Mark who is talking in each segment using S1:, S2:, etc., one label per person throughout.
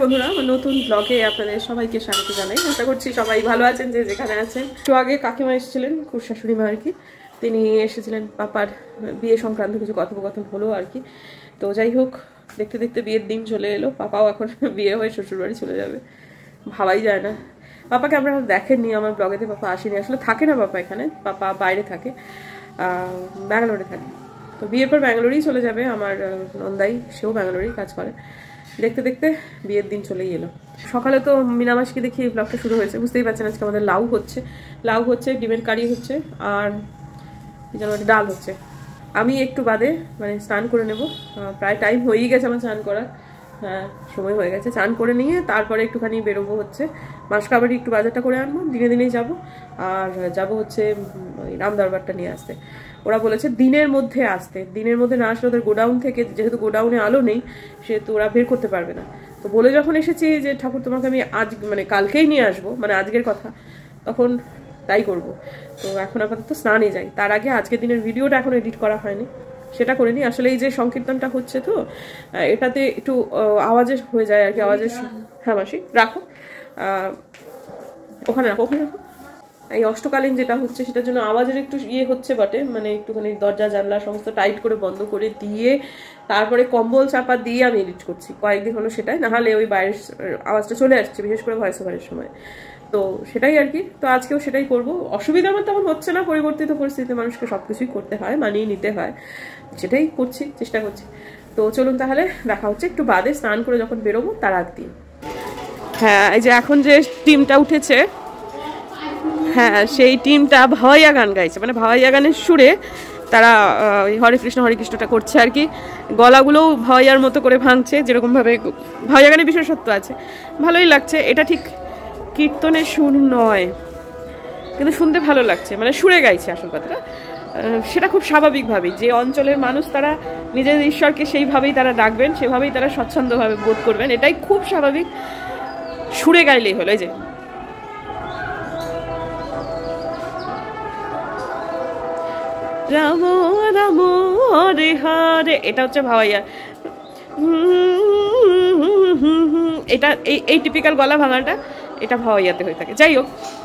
S1: বন্ধুরা, আমার নতুন ব্লগে আপনাদের সবাইকে স্বাগত জানাই। আশা করছি সবাই ভালো আছেন যে যেখানে আছেন। একটু আগে কাকিমা এসেছিলেন, খুব শাশুড়ি মা আর কি, তিনি এসেছিলেন। পাপার বিয়ে সংক্রান্ত কিছু কথোপকথন হলো আর কি। তো যাই হোক, দেখতে দেখতে বিয়ের দিন চলে এলো। পাপাও এখন বিয়ে হয়ে শ্বশুরবাড়ি চলে যাবে, ভাবাই যায় না। পাপাকে আমরা দেখেননি আমার ব্লগেতে, পাপা আসেনি, আসলে থাকে না পাপা এখানে, পাপা বাইরে থাকে, ব্যাঙ্গালোরে থাকে। তো বিয়ের পর ব্যাঙ্গালোরেই চলে যাবে। আমার নন্দাই, সেও ব্যাঙ্গালোরেই কাজ করে। দেখতে দেখতে বিয়ের দিন চলেই এলো। সকালে তো মিনামাসকে দেখি এই ব্লগটা শুরু হয়েছে, বুঝতেই পারছেন। আজকে আমাদের লাউ হচ্ছে, ডিমের কারি হচ্ছে, আর যেন ডাল হচ্ছে। আমি একটু বাদে মানে স্নান করে নেব, প্রায় টাইম হয়েই গেছে আমার স্নান করার। হ্যাঁ, সময় হয়ে গেছে। স্নান করে নিয়ে তারপরে একটুখানি বেরোবো হচ্ছে মাসকাবাড়ি, একটু বাজারটা করে আনবো, দিনে দিনেই যাবো। আর যাবো হচ্ছে রাম দরবারটা নিয়ে আসতে। ওরা বলেছে দিনের মধ্যে আসতে, দিনের মধ্যে না আসলে ওদের গোডাউন থেকে, যেহেতু গোডাউনে আলো নেই সেহেতু ওরা বের করতে পারবে না। তো বলে যখন এসেছি যে ঠাকুর তোমাকে আমি আজ মানে কালকেই নিয়ে আসবো, মানে আজকের কথা, তখন তাই করব। তো এখন আপাতত স্নানে যাই। তার আগে আজকের দিনের ভিডিওটা এখন এডিট করা হয়নি, সেটা করে নিই। আসলে এই যে সংকীর্তনটা হচ্ছে, তো এটাতে একটু আওয়াজের হয়ে যায় আর কি, আওয়াজের। হ্যাঁ মাসি, রাখো, ওখানে রাখো, ওখানে রাখো। এই অষ্টকালীন যেটা হচ্ছে সেটার জন্য আওয়াজের একটু ইয়ে হচ্ছে বটে, মানে একটুখানি দরজা জানলা সমস্ত টাইট করে বন্ধ করে দিয়ে তারপরে কম্বল চাপা দিয়ে আমি এডিট করছি। কয়েকদিন হলো সেটাই, নাহলে ওই বাইরের আওয়াজটা চলে আসছে, বিশেষ করে ভয়েস ওভারের সময়। তো সেটাই আর কি। তো আজকেও সেটাই করব। অসুবিধা আমার তেমন হচ্ছে না, পরিবর্তিত পরিস্থিতিতে মানুষকে সবকিছুই করতে হয়, মানিয়ে নিতে হয়, সেটাই করছি, চেষ্টা করছি। তো চলুন তাহলে দেখা হচ্ছে একটু বাদে, স্নান করে যখন বেরোবো তার আগদিন। হ্যাঁ, এই যে এখন যে টিমটা উঠেছে, হ্যাঁ সেই টিমটা ভাওয়াইয়া গান গাইছে, মানে ভাওয়াইয়া গানের সুরে তারা হরে কৃষ্ণটা করছে আর কি। গলাগুলোও ভাওয়াইয়ার মতো করে ভাঙছে, যেরকমভাবে ভাওয়াইয়া গানের বিশেষত্ব আছে, ভালোই লাগছে। এটা ঠিক কীর্তনের সুর নয়, কিন্তু শুনতে ভালো লাগছে, মানে সুরে গাইছে আসল কথাটা। সেটা খুব স্বাভাবিকভাবেই, যে অঞ্চলের মানুষ তারা নিজেদের ঈশ্বরকে সেইভাবেই তারা ডাকবেন, সেভাবেই তারা স্বচ্ছন্দভাবে বোধ করবেন, এটাই খুব স্বাভাবিক। সুরে গাইলেই হলো। এই যে রাম রাম হরে হরে, এটা হচ্ছে ভাওয়াইয়া। এটা এই টিপিক্যাল গলা ভাঙাটা এটা ভাওয়াইয়াতে হয়ে থাকে। যাই হোক,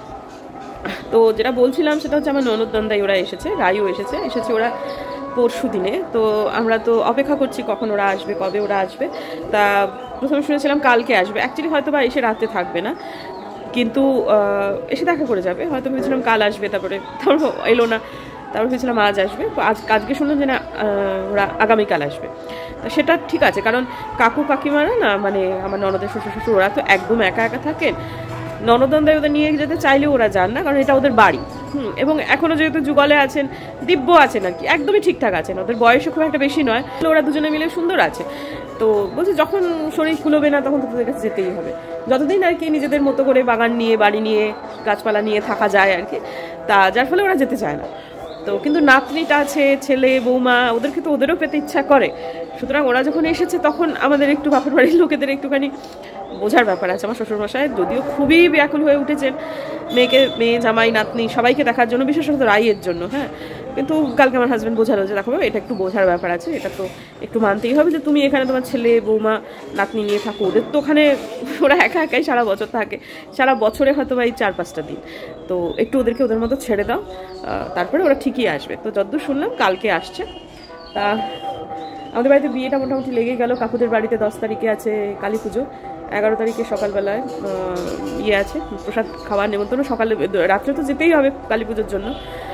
S1: তো যেটা বলছিলাম সেটা হচ্ছে আমার ননদ নন্দাই ওরা এসেছে, রায়ও এসেছে ওরা পরশু দিনে। তো আমরা তো অপেক্ষা করছি কখন ওরা আসবে, কবে ওরা আসবে। তা প্রথমে শুনেছিলাম কালকে আসবে, অ্যাকচুয়ালি হয়তো বা এসে রাতে থাকবে না, কিন্তু এসে দেখা করে যাবে। হয়তো ভেবেছিলাম কাল আসবে, তারপর এলো না, তারপর ভেবেছিলাম আজ আসবে। আজকে শুনলাম যে না, ওরা আগামীকাল আসবে। সেটা ঠিক আছে, কারণ কাকু কাকিমারা না, মানে আমার ননদের শ্বশুর ওরা তো একদম একা একা থাকেন। ননদন্দায় ওদের নিয়ে যেতে চাইলেও ওরা যান না, কারণ এটা ওদের বাড়ি। এবং এখনো যেহেতু যুগলে আছেন, দিব্য আছেন আর কি, একদমই ঠিকঠাক আছেন, ওদের বয়সও খুব একটা বেশি নয়, ওরা দুজনে মিলে সুন্দর আছে। তো বলছে যখন শরীর খুলবে না তখন তো তোদের কাছে যেতেই হবে, যতদিন আর কি নিজেদের মতো করে বাগান নিয়ে, বাড়ি নিয়ে, গাছপালা নিয়ে থাকা যায় আর কি। তা যার ফলে ওরা যেতে চায় না। তো কিন্তু নাতনিটা আছে, ছেলে বৌমা, ওদেরকে তো ওদেরও পেতে ইচ্ছা করে। সুতরাং ওরা যখন এসেছে তখন আমাদের একটু বাপের বাড়ির লোকেদের একটুখানি বোঝার ব্যাপার আছে। আমার শ্বশুরমশাই যদিও খুবই ব্যাকুল হয়ে উঠেছেন মেয়ে জামাই নাতনি সবাইকে দেখার জন্য, বিশেষত রাইয়ের জন্য। হ্যাঁ, কিন্তু কালকে আমার হাজব্যান্ড বোঝালো যে দেখো এটা একটু বোঝার ব্যাপার আছে, এটা তো একটু মানতেই হবে যে তুমি এখানে তোমার ছেলে বৌমা নাতনি নিয়ে থাকো। ওদের তো ওখানে ওরা একা একাই সারা বছর থাকে, সারা বছরে হয়তো বা এই 4-5টা দিন। তো একটু ওদেরকে ওদের মতো ছেড়ে দাও, তারপরে ওরা ঠিকই আসবে। তো যতদূর শুনলাম কালকে আসছে। তা আমাদের বাড়িতে বিয়েটা মোটামুটি লেগে গেল। কাকুদের বাড়িতে 10 তারিখে আছে কালী পুজো, 11 তারিখে সকালবেলায় ইয়ে আছে প্রসাদ খাওয়ার নেমন্তন্ন, সকালে রাত্রে তো যেতেই হবে কালী পুজোর জন্য।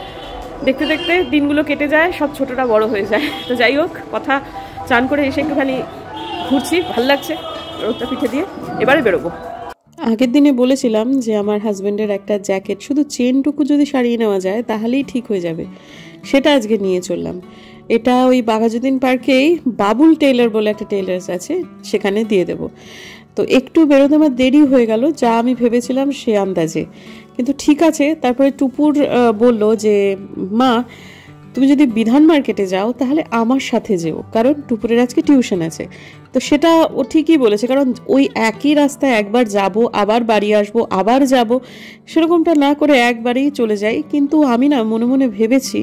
S1: দেখতে দেখতে দিনগুলো কেটে যায়, সব ছোটটা বড় হয়ে যায়। তো যাই হোক, কথা চান করে এসে একটুখানি ঘুরছি, ভাল লাগছে রোদটা পিঠে দিয়ে। এবারে বেরোবো। আগের দিনে বলেছিলাম যে আমার হাজব্যান্ডের একটা জ্যাকেট শুধু চেনটুকু যদি সারিয়ে নেওয়া যায় তাহলেই ঠিক হয়ে যাবে, সেটা আজকে নিয়ে চললাম। এটা ওই বাঘাযতীন পার্কেই বাবুল টেইলার বলে একটা টেইলার্স আছে, সেখানে দিয়ে দেব। তো একটু বেরোতে আমার দেরি হয়ে গেল, যা আমি ভেবেছিলাম সে আন্দাজে। কিন্তু ঠিক আছে। তারপরে টুপুর বলল যে মা তুমি যদি বিধান মার্কেটে যাও তাহলে আমার সাথে যেও, কারণ টুপুরের আজকে টিউশন আছে। তো সেটা ও ঠিকই বলেছে, কারণ ওই একই রাস্তায় একবার যাব, আবার বাড়ি আসবো, আবার যাব, সেরকমটা না করে একবারেই চলে যাই। কিন্তু আমি না মনে মনে ভেবেছি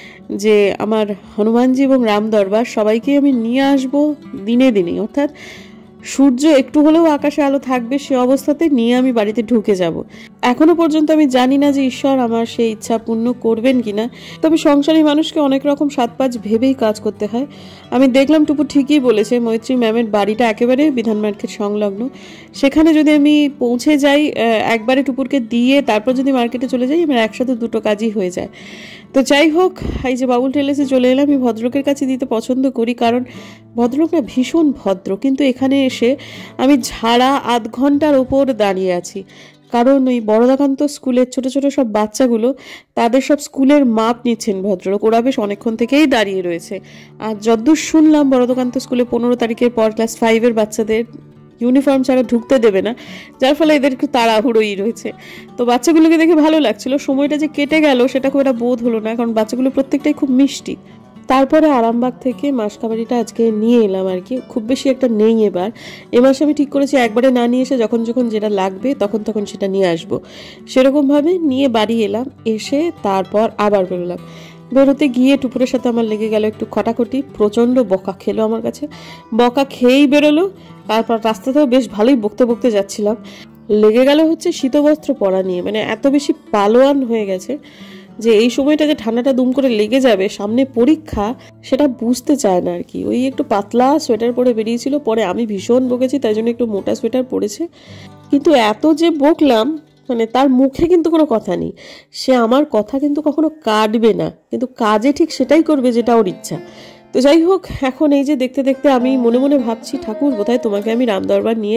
S1: যে আমার হনুমানজি এবং রাম দরবার সবাইকে আমি নিয়ে আসবো দিনে দিনে, অর্থাৎ সূর্য একটু হলেও আকাশে আলো থাকবে সে অবস্থাতে নিয়ে আমি বাড়িতে ঢুকে যাব। এখনো পর্যন্ত আমি জানি না যে ঈশ্বর আমার সেই ইচ্ছা পূর্ণ করবেন কিনা, তবে সংসারী মানুষকে অনেক রকম সাত পাঁচ ভেবেই কাজ করতে হয়। আমি দেখলাম টুপু ঠিকই বলেছে, মৈত্রী ম্যামের বাড়িটা একেবারে বিধান মার্কেট সংলগ্ন, সেখানে যদি আমি পৌঁছে যাই একবারে টুপুরকে দিয়ে তারপর যদি মার্কেটে চলে যাই, আমার একসাথে দুটো কাজই হয়ে যায়। তো যাই হোক, এই যে বাবুল টেলার্সে চলে এলাম। আমি ভদ্রলোকের কাছে দিতে পছন্দ করি, কারণ ভদ্রলোক না ভীষণ ভদ্র, কিন্তু এখানে এসে আমি ঝাড়া আধ ঘন্টার ওপর দাঁড়িয়ে আছি, কারণ ওই বড়দাকান্ত স্কুলের ছোট ছোট সব বাচ্চাগুলো তাদের সব স্কুলের মাপ নিচ্ছেন ভদ্রলোক। ওরা বেশ অনেকক্ষণ থেকেই দাঁড়িয়ে রয়েছে। আর যতদূর শুনলাম বড়দাকান্ত স্কুলে 15 তারিখের পর ক্লাস 5-এর বাচ্চাদের ইউনিফর্ম ছাড়া ঢুকতে দেবে না, যার ফলে এদের একটু তাড়াহুড়োই রয়েছে। তো বাচ্চাগুলোকে দেখে ভালো লাগছিল, সময়টা যে কেটে গেল সেটা খুব একটা বোধ হলো না, কারণ বাচ্চাগুলো প্রত্যেকটাই খুব মিষ্টি। তারপরে আরামবাগ থেকে মাসকাবাড়িটা আজকে নিয়ে এলাম আর কি, খুব বেশি একটা নেই এবার। এ মাসে আমি ঠিক করেছি একবারে না নিয়ে এসে যখন যখন যেটা লাগবে তখন তখন সেটা নিয়ে আসবো, সেরকমভাবে নিয়ে বাড়ি এলাম। এসে তারপর আবার বেরোলাম। বেরোতে গিয়ে টুপুরের সাথে আমার লেগে গেল একটু খটাখটি, প্রচণ্ড বকা খেলো আমার কাছে, বকা খেয়েই বেরোলো। তারপর রাস্তাতেও বেশ ভালোই বকতে বকতে যাচ্ছিলাম। লেগে গেল হচ্ছে শীতবস্ত্র পরা নিয়ে, মানে এত বেশি পালোয়ান হয়ে গেছে যে এই সময়টা যে ঠান্ডাটা দুম করে লেগে যাবে, সামনে পরীক্ষা, সেটা বুঝতে চায় না আর কি। ওই একটু পাতলা সোয়েটার পরে বেরিয়েছিল, পরে আমি ভীষণ বকেছি তাই জন্য একটু মোটা সোয়েটার পরেছে। কিন্তু এত যে বকলাম, মানে তার মুখে কিন্তু কোনো কথা নেই, সে আমার কথা কিন্তু কখনো কাটবে না, কিন্তু কাজে ঠিক সেটাই করবে যেটা ওর ইচ্ছা। তো যাই হোক, এখন এই যে দেখতে দেখতে আমি মনে মনে ভাবছি, ঠাকুর বোধহয় তোমাকে আমি রামদরবার নিয়ে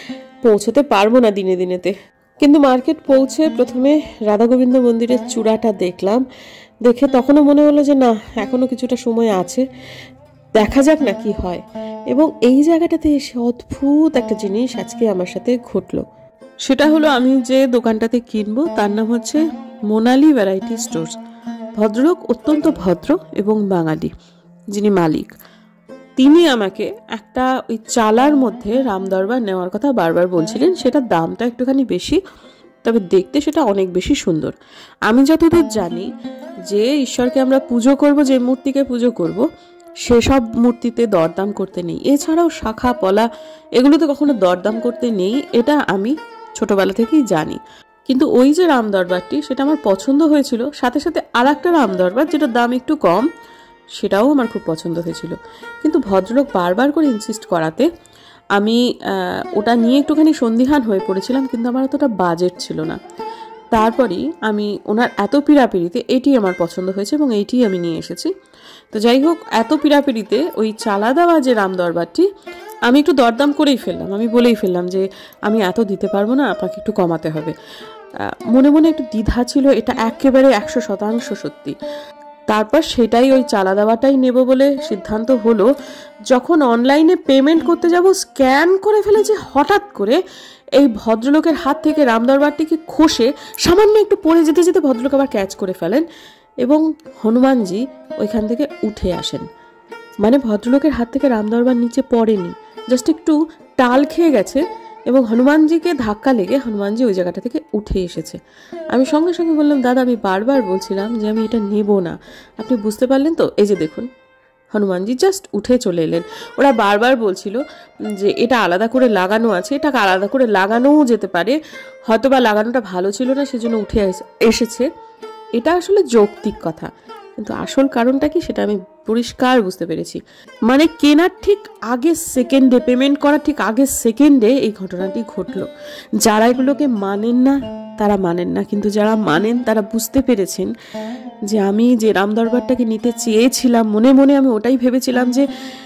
S1: পৌঁছতে পারবো না দিনে দিনেতে। কিন্তু মার্কেট পৌঁছে প্রথমে রাধা গোবিন্দ মন্দিরের চূড়াটা দেখলাম, দেখে তখনও মনে হলো যে না, এখনো কিছুটা সময় আছে, দেখা যাক না কি হয়। এবং এই জায়গাটাতে এসে অদ্ভুত একটা জিনিস আজকে আমার সাথে ঘটলো। সেটা হলো, আমি যে দোকানটাতে কিনবো তার নাম হচ্ছে মোনালি ভ্যারাইটি স্টোর্স। ভদ্রলোক অত্যন্ত ভদ্র এবং বাঙালি যিনি মালিক, তিনি আমাকে একটা ওই চালার মধ্যে রামদরবার নেওয়ার কথা বারবার বলছিলেন। সেটার দামটা একটুখানি বেশি, তবে দেখতে সেটা অনেক বেশি সুন্দর। আমি যতদূর জানি যে ঈশ্বরকে আমরা পুজো করব, যে মূর্তিকে পুজো করব, সেসব মূর্তিতে দরদাম করতে নেই। এছাড়াও শাখা পলা এগুলোতে কখনো দরদাম করতে নেই, এটা আমি ছোটবেলা থেকেই জানি। কিন্তু ওই যে রামদরবারটি, সেটা আমার পছন্দ হয়েছিল। সাথে সাথে আর একটা রামদরবার যেটার দাম একটু কম, সেটাও আমার খুব পছন্দ হয়েছিল। কিন্তু ভদ্রলোক বারবার করে ইনসিস্ট করাতে আমি ওটা নিয়ে একটুখানি সন্দিহান হয়ে পড়েছিলাম, কিন্তু আমার অতটা বাজেট ছিল না। তারপরেই আমি ওনার এত পিড়াপিড়িতে এটি আমার পছন্দ হয়েছে এবং এইটি আমি নিয়ে এসেছি। তো যাই হোক, এত পিড়াপিড়িতে ওই চালা দেওয়া যে রামদরবারটি, আমি একটু দরদাম করেই ফেললাম। আমি বলেই ফেললাম যে আমি এত দিতে পারবো না, আপনাকে একটু কমাতে হবে। মনে মনে একটু দ্বিধা ছিল, এটা একেবারে 100% সত্যি। তারপর সেটাই, ওই চালা দেওয়াটাই নেব বলে সিদ্ধান্ত হলো। যখন অনলাইনে পেমেন্ট করতে যাব, স্ক্যান করে ফেলেছে হঠাৎ করে এই ভদ্রলোকের হাত থেকে রামদরবারটিকে খসে সামান্য একটু পড়ে যেতে যেতে ভদ্রলোক আবার ক্যাচ করে ফেলেন এবং হনুমানজি ওইখান থেকে উঠে আসেন। মানে ভদ্রলোকের হাত থেকে রামদরবার নিচে পড়েনি, জাস্ট একটু টাল খেয়ে গেছে এবং হনুমানজিকে ধাক্কা লেগে হনুমানজি ওই জায়গাটা থেকে উঠে এসেছে। আমি সঙ্গে সঙ্গে বললাম, দাদা আমি বারবার বলছিলাম যে আমি এটা নেব না, আপনি বুঝতে পারলেন তো? এই যে দেখুন, হনুমানজি জাস্ট উঠে চলে এলেন। ওরা বারবার বলছিল যে এটা আলাদা করে লাগানো আছে, এটাকে আলাদা করে লাগানোও যেতে পারে, হয়তো বা লাগানোটা ভালো ছিল না সেজন্য উঠে এসেছে। এটা আসলে যৌক্তিক কথা, কিন্তু আসল কারণটা কি সেটা আমি পরিষ্কার বুঝতে পেরেছি। মানে কেনার ঠিক আগের সেকেন্ডে, পেমেন্ট করার ঠিক আগের সেকেন্ডে এই ঘটনাটি ঘটলো। যারা এগুলোকে মানেন না তারা মানেন না, কিন্তু যারা মানেন তারা বুঝতে পেরেছেন যে আমি যে রামদরবারটাকে নিতে চেয়েছিলাম, মনে মনে আমি ওটাই ভেবেছিলাম যে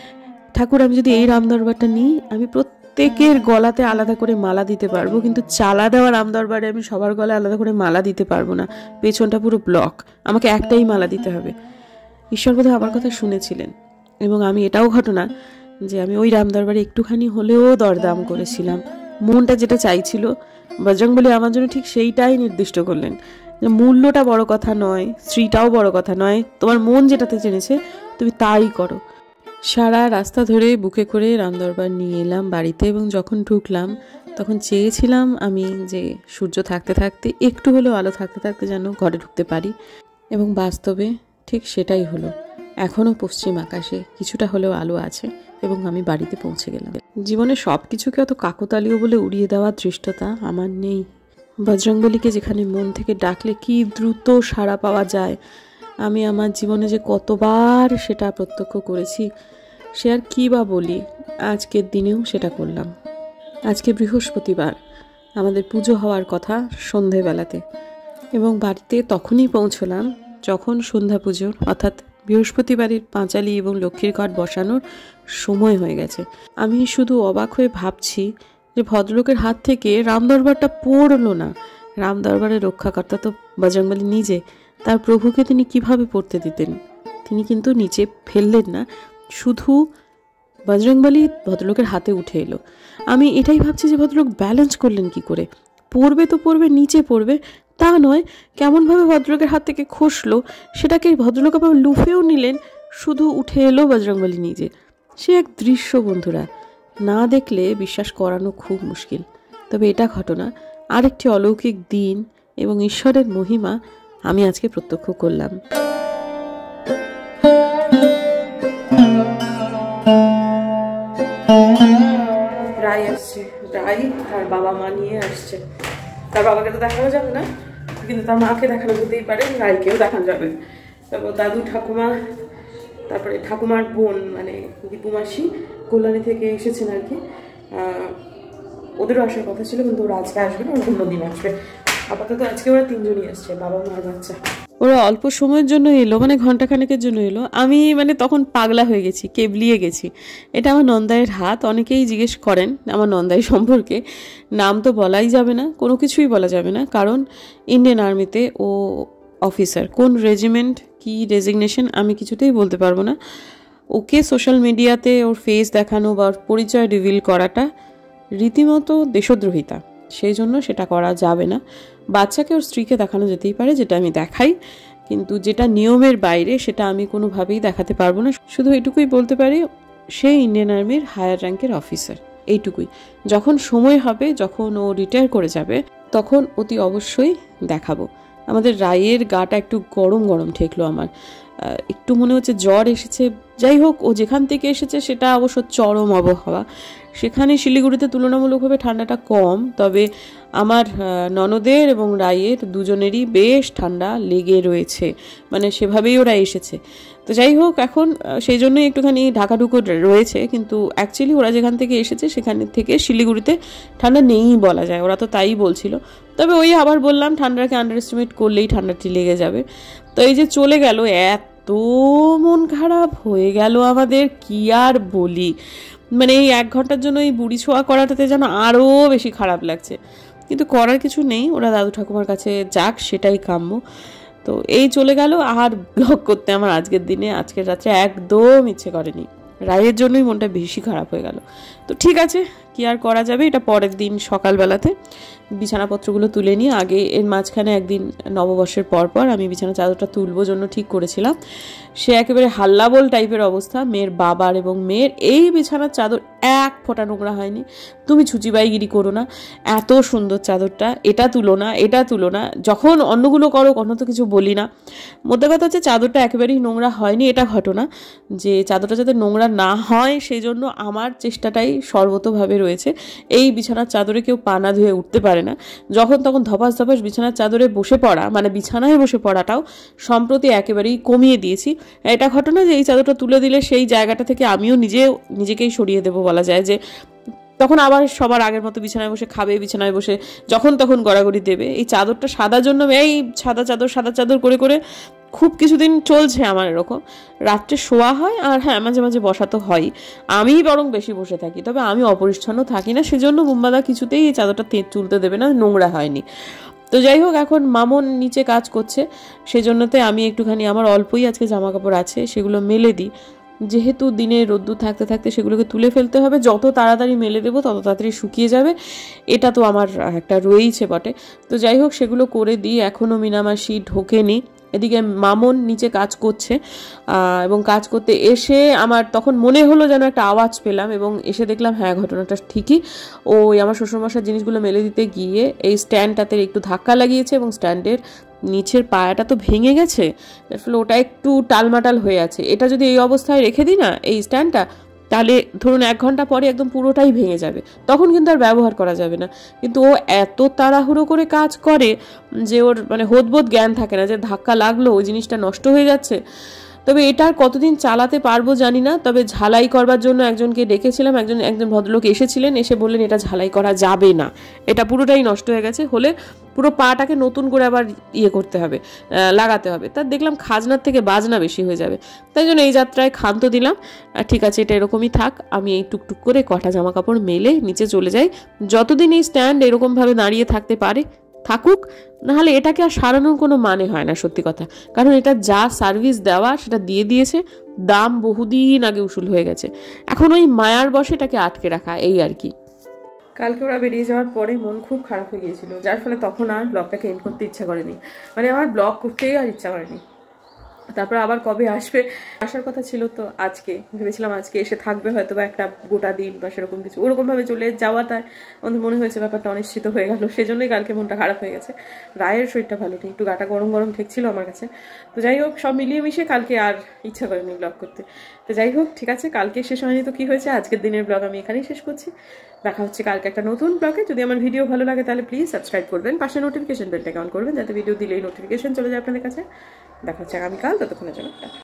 S1: ঠাকুর আমি যদি এই রামদরবারটা নিই, আমি প্রত্যেকের গলাতে আলাদা করে মালা দিতে পারবো, কিন্তু চালা দেওয়া রামদরবারে আমি সবার গলায় আলাদা করে মালা দিতে পারবো না, পেছনটা পুরো ব্লক, আমাকে একটাই মালা দিতে হবে। ঈশ্বর বোধহয় আমার কথা শুনেছিলেন। এবং আমি এটাও ঘটনা যে আমি ওই রামদরবারে একটুখানি হলেও দরদাম করেছিলাম, মনটা যেটা চাইছিল বজরংবলী আমার জন্য ঠিক সেইটাই নির্দিষ্ট করলেন, যে মূল্যটা বড় কথা নয়, স্ত্রীটাও বড় কথা নয়, তোমার মন যেটাতে জেনেছে তুমি তাই করো। সারা রাস্তা ধরে বুকে করে রামদরবার নিয়ে এলাম বাড়িতে, এবং যখন ঢুকলাম তখন চেয়েছিলাম আমি যে সূর্য থাকতে থাকতে, একটু হলেও আলো থাকতে থাকতে যেন ঘরে ঢুকতে পারি, এবং বাস্তবে ঠিক সেটাই হলো। এখনও পশ্চিম আকাশে কিছুটা হলেও আলো আছে এবং আমি বাড়িতে পৌঁছে গেলাম। জীবনে সব কিছুকে অত কাকতালীয় বলে উড়িয়ে দেওয়ার ধৃষ্টতা আমার নেই। বজরংবলীকে যেখানে মন থেকে ডাকলে কি দ্রুত সাড়া পাওয়া যায়, আমি আমার জীবনে যে কতবার সেটা প্রত্যক্ষ করেছি সে আর কী বা বলি। আজকের দিনেও সেটা করলাম। আজকে বৃহস্পতিবার, আমাদের পুজো হওয়ার কথা সন্ধেবেলাতে, এবং বাড়িতে তখনই পৌঁছলাম যখন সন্ধ্যা পুজোর অর্থাৎ বৃহস্পতিবারের পাঁচালি এবং লক্ষ্মীর ঘট বসানোর সময় হয়ে গেছে। আমি শুধু অবাক হয়ে ভাবছি যে ভদ্রলোকের হাত থেকে রামদরবারটা পড়লো না। রামদরবারের রক্ষাকর্তা তো বজরংবলী নিজে, তার প্রভুকে তিনি কিভাবে পড়তে দিতেন? তিনি কিন্তু নিচে ফেললেন না, শুধু বজরংবলী ভদ্রলোকের হাতে উঠে এলো। আমি এটাই ভাবছি যে ভদ্রলোক ব্যালেন্স করলেন কি করে? পড়বে তো পড়বে, নিচে পড়বে তা নয়, কেমনভাবে ভদ্রলোকের হাত থেকে খসলো সেটাকে ভদ্রলোক আবার লুফেও নিলেন, শুধু উঠে এলো বজরংবলী নিজে। সে এক দৃশ্য বন্ধুরা, না দেখলে বিশ্বাস করানো খুব মুশকিল। তবে এটা ঘটনা, আরেকটি অলৌকিক দিন এবং ঈশ্বরের মহিমা আমি আজকে প্রত্যক্ষ করলাম। রাই আসছে, রাই তার বাবা মা নিয়ে আসছে। তার বাবাকে তো দেখানো যাবে না, কিন্তু তার মাকে দেখানো যেতেই পারে, রাইকেও দেখানো যাবে। তারপর দাদু ঠাকুমা, তারপরে ঠাকুমার বোন মানে দীপু মাসি কল্যাণী থেকে এসেছেন আর কি। ওদেরও আসার কথা ছিল, কিন্তু ওরা আজকে আসবে না, ওরা অন্যদিন আসবে। আপাতত আজকে ওরা তিনজনই আসছে, বাবা মার বাচ্চা। ওরা অল্প সময়ের জন্য এলো, মানে ঘন্টাখানেকের জন্য এলো। আমি মানে তখন পাগলা হয়ে গেছি, কেবলিয়ে গেছি। এটা আমার নন্দাইয়ের হাত। অনেকেই জিজ্ঞেস করেন আমার নন্দাই সম্পর্কে, নাম তো বলাই যাবে না, কোনো কিছুই বলা যাবে না, কারণ ইন্ডিয়ান আর্মিতে ও অফিসার। কোন রেজিমেন্ট কি রেজিগনেশন আমি কিছুতেই বলতে পারবো না। ওকে সোশ্যাল মিডিয়াতে ওর ফেস দেখানো বা ওর পরিচয় রিভিল করাটা রীতিমতো দেশদ্রোহিতা, সেই জন্য সেটা করা যাবে না। বাচ্চাকে ওর স্ত্রীকে দেখানো যেতেই পারে, যেটা আমি দেখাই, কিন্তু যেটা নিয়মের বাইরে সেটা আমি কোনোভাবেই দেখাতে পারবো না। শুধু এটুকুই বলতে পারি সে ইন্ডিয়ান আর্মির হায়ার র্যাঙ্কের অফিসার, এইটুকুই। যখন সময় হবে, যখন ও রিটায়ার করে যাবে, তখন অতি অবশ্যই দেখাবো। আমাদের রায়ের গাটা একটু গরম গরম ঠেকলো আমার, একটু মনে হচ্ছে জ্বর এসেছে। যাই হোক, ও যেখান থেকে এসেছে সেটা অবশ্য চরম আবহাওয়া। সেখানে শিলিগুড়িতে তুলনামূলকভাবে ঠান্ডাটা কম, তবে আমার ননদের এবং রায়ের দুজনেরই বেশ ঠান্ডা লেগে রয়েছে, মানে সেভাবেই ওরা এসেছে। তো যাই হোক, এখন সেই জন্যই একটুখানি ঢাকাঢুকো রয়েছে, কিন্তু অ্যাকচুয়ালি ওরা যেখান থেকে এসেছে সেখান থেকে শিলিগুড়িতে ঠান্ডা নেই বলা যায়, ওরা তো তাই বলছিল। তবে ওই আবার বললাম, ঠান্ডাকে আন্ডার এস্টিমেট করলেই ঠান্ডাটি লেগে যাবে। তো এই যে চলে গেল, এত মন খারাপ হয়ে গেল আমাদের, কি আর বলি। মানে এই 1 ঘন্টার জন্য এই বুড়ি ছোঁয়া করাটাতে যেন আরও বেশি খারাপ লাগছে, কিন্তু করার কিছু নেই। ওরা দাদু ঠাকুমার কাছে যাক, সেটাই কাম্য। তো এই চলে গেল। আর ব্লগ করতে আমার আজকের রাত্রে একদম ইচ্ছে করেনি। রায়ের জন্যই মনটা বেশি খারাপ হয়ে গেল। তো ঠিক আছে, কি আর করা যাবে, এটা পরের দিন সকালবেলাতে বিছানাপত্রগুলো তুলে নিয়ে, আগে এর মাঝখানে একদিন নববর্ষের পর আমি বিছানা চাদরটা তুলবো জন্য ঠিক করেছিলাম। সে একেবারে হাল্লাবোল টাইপের অবস্থা মেয়ের বাবার এবং মেয়ের। এই বিছানার চাদর এক ফোঁটা নোংরা হয়নি। তুমি ছুচিবাইগিরি করো না, এত সুন্দর চাদরটা, এটা তুলো না, এটা তুলো না। যখন অন্যগুলো করো কোনো তো কিছু বলি না। মধ্যে কথা হচ্ছে চাদরটা একেবারেই নোংরা হয়নি, এটা ঘটনা। যে চাদরটা যাতে নোংরা না হয় সেই জন্য আমার চেষ্টাটাই সর্বতোভাবে রয়েছে। এই বিছানার চাদরে কেউ পা না ধুয়ে উঠতে পারে না। যখন তখন ধপাস ধপাস বিছানার চাদরে বসে পড়া, মানে বিছানায় বসে পড়াটাও সম্প্রতি একেবারেই কমিয়ে দিয়েছি। এটা ঘটনা যে এই চাদরটা তুলে দিলে সেই জায়গাটা থেকে আমিও নিজেকেই সরিয়ে দেবো বলা যায়, যে তখন আবার সবার আগের মতো বিছানায় বসে খাবে, বিছানায় বসে যখন তখন গড়াগড়ি দেবে। এই চাদরটা সাদার জন্য এই সাদা চাদর করে করে খুব কিছুদিন চলছে আমার এরকম। রাত্রে শোয়া হয়, আর হ্যাঁ মাঝে মাঝে বসা তো হয়, আমি বরং বেশি বসে থাকি। তবে আমি অপরিচ্ছন্ন থাকি না, সেজন্য বুম্বাদা কিছুতেই এই চাদরটা তুলতে দেবে না, নোংরা হয়নি। তো যাই হোক, এখন মামন নিচে কাজ করছে, সেজন্যতে আমি একটুখানি, আমার অল্পই আজকে জামা কাপড় আছে, সেগুলো মেলে দিই। যেহেতু দিনে রোদ্দুর থাকতে থাকতে সেগুলোকে তুলে ফেলতে হবে, যত তাড়াতাড়ি মেলে দেবো তত তাড়াতাড়ি শুকিয়ে যাবে, এটা তো আমার একটা রয়েইছে বটে। তো যাই হোক, সেগুলো করে দিই। এখনও মিনামাসি ঢোকেনি, এদিকে মামন নিচে কাজ করছে, এবং কাজ করতে এসে আমার তখন মনে হলো যেন একটা আওয়াজ পেলাম, এবং এসে দেখলাম হ্যাঁ ঘটনাটা ঠিকই। ওই আমার শ্বশুরমশার জিনিসগুলো মেলে দিতে গিয়ে এই স্ট্যান্ডটাতে একটু ধাক্কা লাগিয়েছে, এবং স্ট্যান্ডের নিচের পায়াটা তো ভেঙে গেছে, যার ফলে ওটা একটু টালমাটাল হয়ে আছে। এটা যদি এই অবস্থায় রেখে দিই না এই স্ট্যান্ডটা, তাহলে ধরুন 1 ঘন্টা পরে একদম পুরোটাই ভেঙে যাবে, তখন কিন্তু আর ব্যবহার করা যাবে না। কিন্তু ও এত তাড়াহুড়ো করে কাজ করে যে ওর মানে হোদবোধ জ্ঞান থাকে না যে ধাক্কা লাগলো ওই জিনিসটা নষ্ট হয়ে যাচ্ছে। তবে এটা আর কতদিন চালাতে পারবো জানি না। তবে ঝালাই করবার জন্য একজনকে ডেকেছিলাম, একজন ভদ্রলোক এসেছিলেন, এসে বললেন এটা ঝালাই করা যাবে না, এটা পুরোটাই নষ্ট হয়ে গেছে, হলে পুরো পাটাকে নতুন করে আবার করতে হবে, লাগাতে হবে। তার দেখলাম খাজনার থেকে বাজনা বেশি হয়ে যাবে, তাই জন্য এই যাত্রায় ক্ষান্ত দিলাম। ঠিক আছে, এটা এরকমই থাক, আমি এই টুকটুক করে কটা জামা কাপড় মেলে নিচে চলে যাই। যতদিন এই স্ট্যান্ড এরকমভাবে দাঁড়িয়ে থাকতে পারে থাকুক, নাহলে এটাকে আর সারানোর কোনো মানে হয় না সত্যি কথা। কারণ এটা যা সার্ভিস দেওয়া সেটা দিয়ে দিয়েছে, দাম বহুদিন আগে উসুল হয়ে গেছে, এখন ওই মায়ার বসে এটাকে আটকে রাখা, এই আর কি। কালকে ওরা বেরিয়ে যাওয়ার পরে মন খুব খারাপ হয়ে গিয়েছিল, যার ফলে তখন আর ব্লগটাকে এন্ড করতে ইচ্ছা করেনি, মানে আমার ব্লগ করতেই আর ইচ্ছা করেনি। তারপর আবার কবে আসবে, আসার কথা ছিল তো আজকে, ভেবেছিলাম আজকে এসে থাকবে হয়তো বা একটা গোটা দিন বা সেরকম কিছু, ওরকমভাবে চলে যাওয়াটা আমাদের মনে হয়েছে ব্যাপারটা অনিশ্চিত হয়ে গেল, সেজন্যই কালকে মনটা খারাপ হয়ে গেছে। রায়ের শরীরটা ভালো নেই, একটু গাটা গরম গরম ঠেকছিল আমার কাছে। তো যাই হোক, সব মিলিয়ে মিশে কালকে আর ইচ্ছা করেনি ব্লগ করতে। তো যাই হোক, ঠিক আছে, কালকে শেষ হয়নি তো কি হয়েছে, আজকের দিনের ব্লগ আমি এখানেই শেষ করছি। দেখা হচ্ছে কালকে একটা নতুন ব্লগে। যদি আমার ভিডিও ভালো লাগে তাহলে প্লিজ সাবস্ক্রাইব করবেন, পাশে নোটিফিকেশন বেলটাকে অন করবেন, যাতে ভিডিও দিলেই নোটিফিকেশন চলে যায় আপনাদের কাছে। দেখা হচ্ছে আগামীকাল, ততক্ষণের জন্য।